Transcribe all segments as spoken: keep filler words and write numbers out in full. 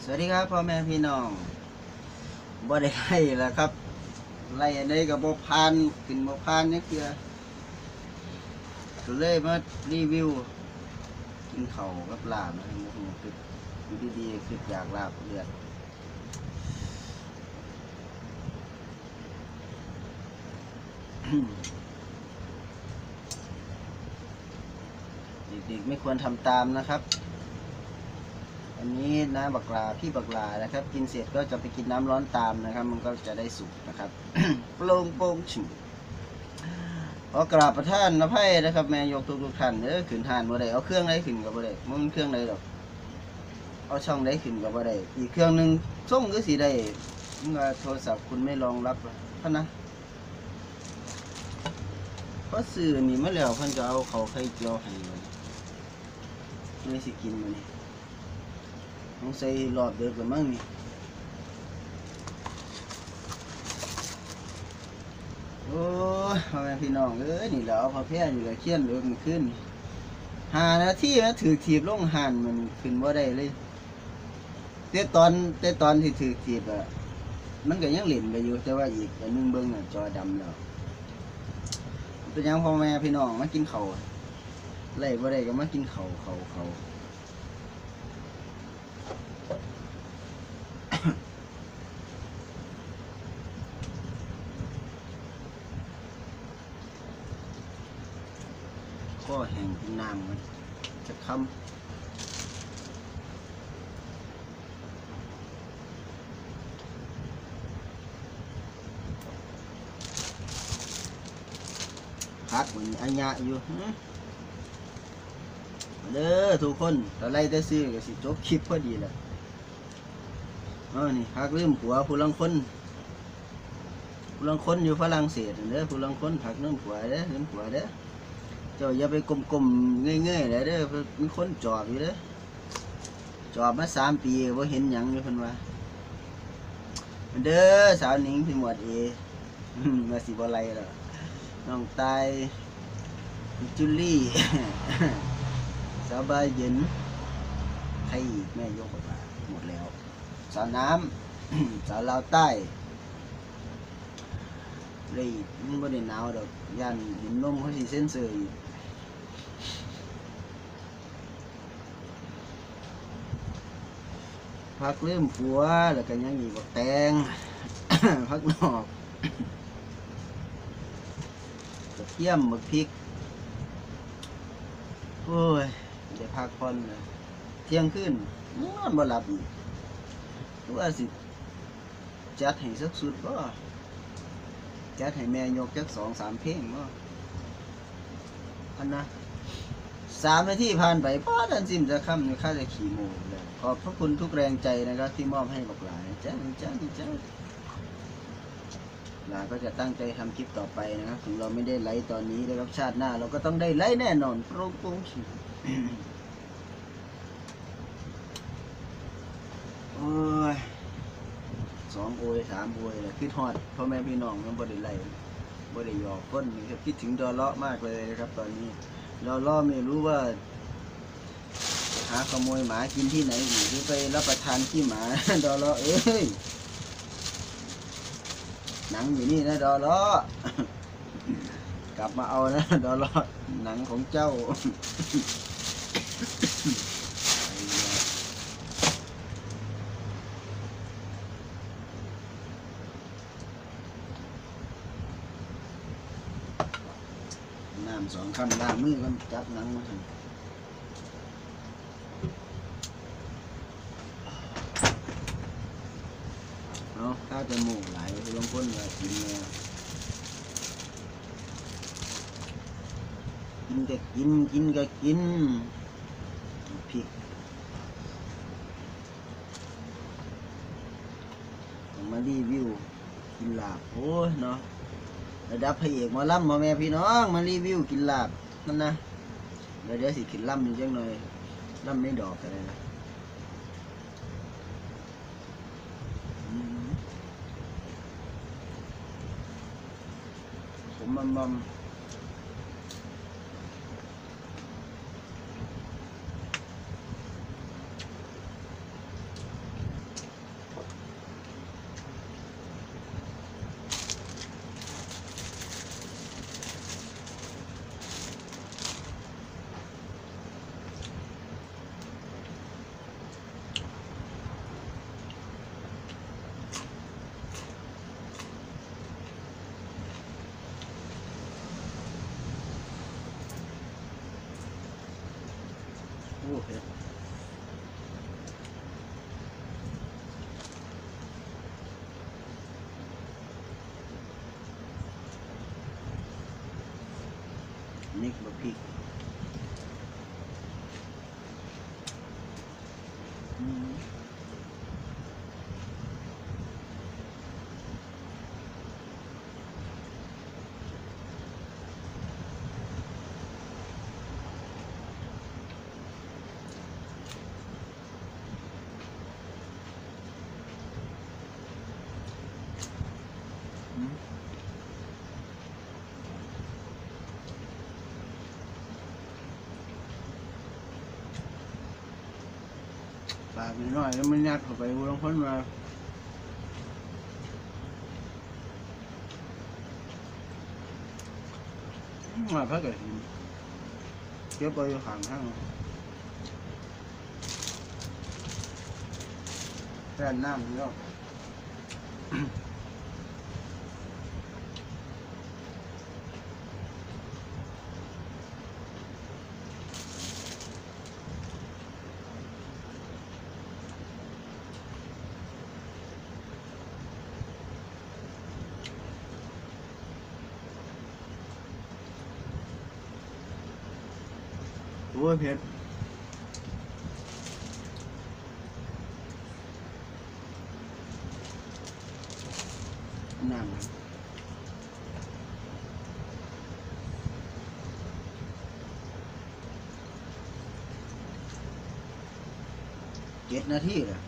วัสดีครับพ่อแม่พี่น้องบ่ได้ไล่แล้วครับไล่อันใดกับบ่พานขึ้นบ่พานนี่คือก็เลยมารีวิวกินข้าวกับลาบนะผมคืออยู่ดีๆคืออยากลาบเลือดเด็กๆไม่ควรทำตามนะครับอันนี้น้ำบักลาพี่บักลานะครับกินเสร็จก็จะไปกินน้ำร้อนตามนะครับมันก็จะได้สุกนะครับ โปร่งโป่งฉิมขอกราบประท่านอภัยนะครับแม่ยกทุกทุกท่านเด้อขึ้นทานบ่ได้เอาเครื่องไหนขึ้นกับบ่ได้มันเครื่องไหนหรอกเอาช่องไหนขึ้นกับบ่ได้อีกเครื่องหนึ่งส่งก็สิได้เมื่อโทรศัพท์คุณไม่รองรับเพราะนะเพราะสื่อนี่มาแล้วเพิ่นจะเอาเขาไข่เจียวให้ไม่สิกินมันนี่ต้องใส่หลอดเดือดกับมั่งนี่โอ้ยพ่อแม่พี่น้องเอ้ยนี่แหละเอาพอแพ้อยู่กับเคี้ยนเดือดมันขึ้นหานาทีนะถือถีบลงหันมันขึ้นว่าได้เลยเต้ตอนเต้ตอนที่ถือถีบอ่ะมันก็ยังเหล่นไปอยู่แต่ว่าอีกอันนึงเบิ้งอ่ะจอดำแล้วเป็นยังพ่อแม่พี่น้องมากินเขาไล่ว่าได้ก็มากินเขาเขาเขาก็แห้งเป็นน้ำมันจะคำพักเหมือนอัญญะอยู่เด้อทุกคนตอนไล่แต่ซื้อก็สิจบคลิปพอดีแหละอ๋อนี่พักลืมผัวผู้ลังคนผู้ลังคนอยู่ฝรั่งเศสเด้อผู้ลังคนพักลืมผัวเด้อลืมผัวเด้อเจ้าอย่าไปกลมๆเง่ยๆเลยเด้อมีคนจอบอยู่เด้อจอบมาสามปีว่าเห็นหยังอยู่เพิ่นว่าเด้อสาวหนิงพี่หมวดเอมาสิบ่ไรหรอน้องตายจุลี่สาวบายเย็นใครอีกแม่ยกออกมาหมดแล้วสาวน้ำสาวลาวใต้เลยมันบ่ได้หนาวดอกย่านหินลมเขาสิเซ็นเซอร์อยู่พักเริ่มผัวแล้วก็ยังอีกบักแตง พักนอกกระเทียมบักพริกโอ้ยได้พักผ่อนเลยเที่ยงคืนนอนบ่หลับอีกว่าสิจัดให้สักสุดก็จัดให้แม่ยกจักสองสามเพลงก็อันนะสามนาทีผ่านไปพ่อดันซิมจะค่ำข้าจะขี่โมเลยขอบพระคุณทุกแรงใจนะครับที่มอบให้บอกหลายจ้าจ้าจ้าหลานก็จะตั้งใจทำคลิปต่อไปนะครับถึงเราไม่ได้ไลฟ์ตอนนี้นะครับชาติหน้าเราก็ต้องได้ไลฟ์แน่นอนโปร่งโปร่งชิโอ้ยสองโอยสามโอยเลยคิดฮอดพ่อแม่พี่น้องมันบ่ได้ไลฟ์บ่ได้หยอกก้นนะครับคิดถึงดอเลาะมากเลยนะครับตอนนี้ดอเลาะไม่รู้ว่าหาขโมยหมากินที่ไหนอยู่หรือไปรับประทานที่หมาดอเลาะเอ้ยหนังอยู่นี่นะดอเลาะกลับมาเอานะดอเลาะหนังของเจ้าน้ำสองคำล้างมือกันจับหนังมาทำเอาข้าวจะหมูหลายลงพ้นเลยกินเลยกินก็กินกินก็กินพริกมารีวิวกินลาบโอ้ยเนาะระดับพระเอกมาล่ำมาแม่พี่น้องมารีวิวกินลาบนั่นนะเดี๋ยวเดี๋ยวสิกินล่ำนิดจังหน่อยล่ำไม่ดอกอะไรนะผมมันมันอ้เผ็ดนี่บะพริกอืมปากน้อยๆแล้วมันยัดเข้าไปบางคนมามาพักกันเก็บไปอยู่ข้างทางแค่น้ำเนาะโอ้ยเผ็ดน้ำเจ็ดนาทีเลย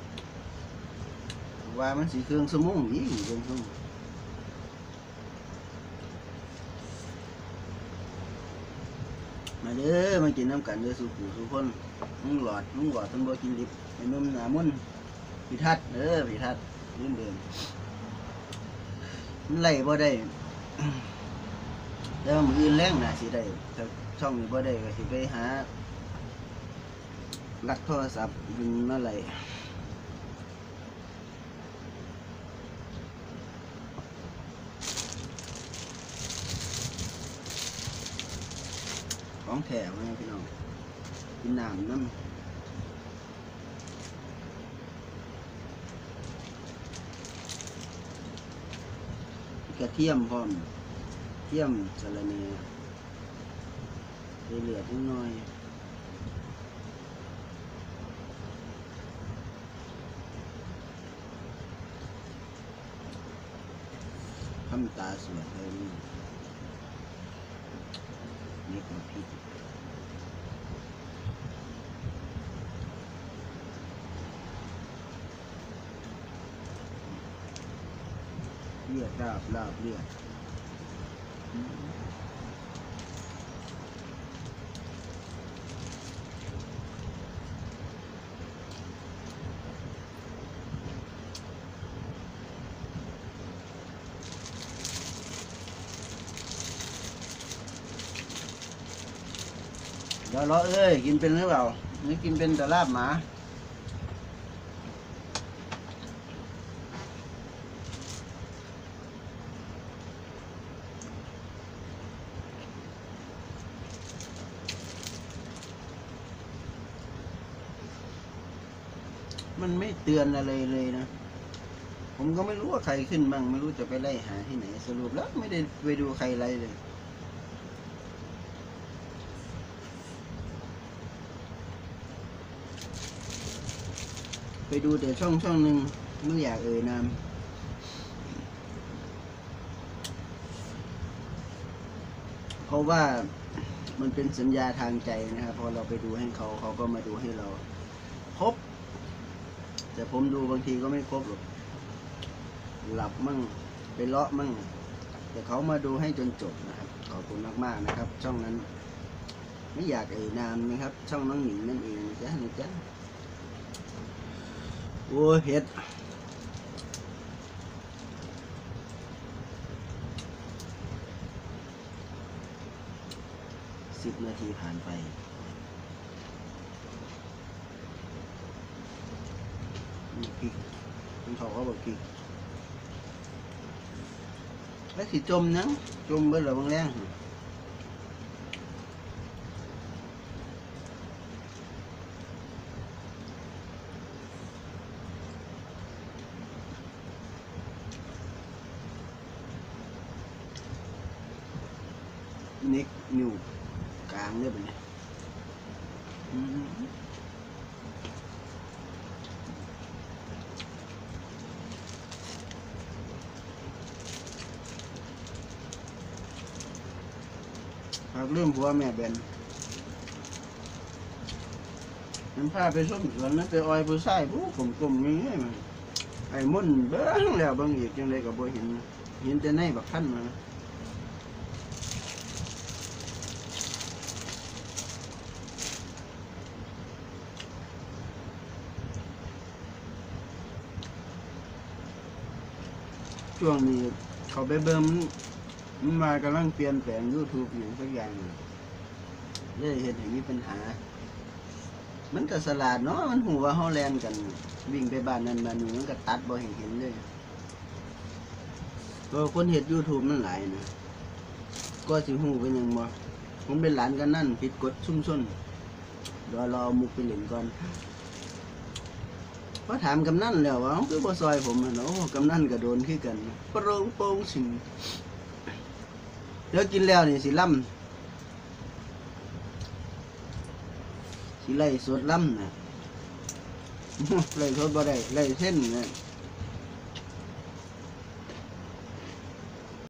ว่ามันสีเครื่องสมุนยี่เครื่องสมุนมาเด้อมากินน้ำกันเด้อสุขุสุคนลุงหลอดลุงหลอดท่านบ่กินดิบไอ้นุ่มหนามุ่นพิทัศน์เด้อพิทัศน์เดิมเดิมมันไล่บ่ได้แล้วมืออื่นแรงน่ะสิได้ถ้าช่องนี้บ่ได้ก็สิไปหาลักโทรศัพท์ดึงมาไล่ของแถวนะพี่น้องกินน้ำน้ำกระเทียมพร้อมเทียมสะระเนเหลือนิดหน่อยทำตาสวยเลยนี่ก็พริกเลือดลาบลาบเลือดเดี๋ยวเราเอ้ยกินเป็นหรือเปล่านี่กินเป็นแต่ลาบหมามันไม่เตือนอะไรเลยนะผมก็ไม่รู้ว่าใครขึ้นบ้างไม่รู้จะไปไล่หาที่ไหนสรุปแล้วไม่ได้ไปดูใครไล่เลยไปดูแต่ช่องช่องหนึ่งไม่อยากเอ่ยนามเพราะว่ามันเป็นสัญญาทางใจนะครับพอเราไปดูให้เขาเขาก็มาดูให้เราครบแต่ผมดูบางทีก็ไม่ครบหรอกหลับมั่งไปเลาะมั่งแต่เขามาดูให้จนจบนะครับขอบคุณมากๆนะครับช่องนั้นไม่อยากเอ่ยนามนะครับช่องน้องหนิงนั่นเองจ้ะนะจ๊ะโอ้เผ็ดสิบนาทีผ่านไปพริกมันเขาก็บอกพริกแล้วสิจมนังจมเบิดหรือบางแรงนิกนิ้วกลางเนี่ยเป็นไงอืมหากเรื่องผัวแม่เบนมันพาไปส้มสวนนั้นไปออยผู้ชายผู้ผมกลมๆอย่างนี้มันไอ้มุ่นเบิ้งแล้วเบิ้งอีกยังไงก็บ่เห็นเห็นแต่ในบักขั้นมาช่วงนี้เขาไปเบิ่งมันมันมากำลังเปลี่ยนแปลง YouTube อย่างสักอย่างหนึ่งเลยเห็นอย่างนี้ปัญหา มันก็สลาดเนาะมันหูว่าเฮาแลนกันวิ่งไปบ้านนั้นบ้านนี้มันก็ตัดบ่เห็นเห็นเลยตัวคนเฮ็ด YouTube มันหลายนะก็สิหูเป็นหยังบ่ผมเป็นหลานกันนั่นผิดกฎชุมชนเดี๋ยวรอมุกไปเล่นก่อนพอถามกำนันแล้วว่าคือบ่ซอยผมอ่ะเนาะกำนันก็โดนคือกันโปร่งโปร่งสิงเดี๋ยวกินแล้วนี่สิล่ำสิไล่สดล่ำนะ ไล่สดบ่ได้ไล่เส้นนะ